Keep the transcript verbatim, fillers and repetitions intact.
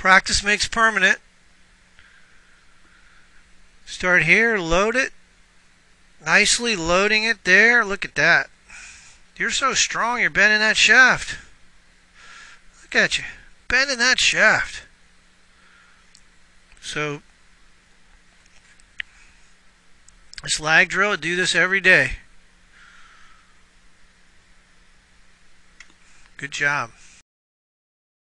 Practice makes permanent. Start here, load it. Nicely loading it there. Look at that. You're so strong, you're bending that shaft. Look at you, bending that shaft. So, this lag drill, do this every day. Good job.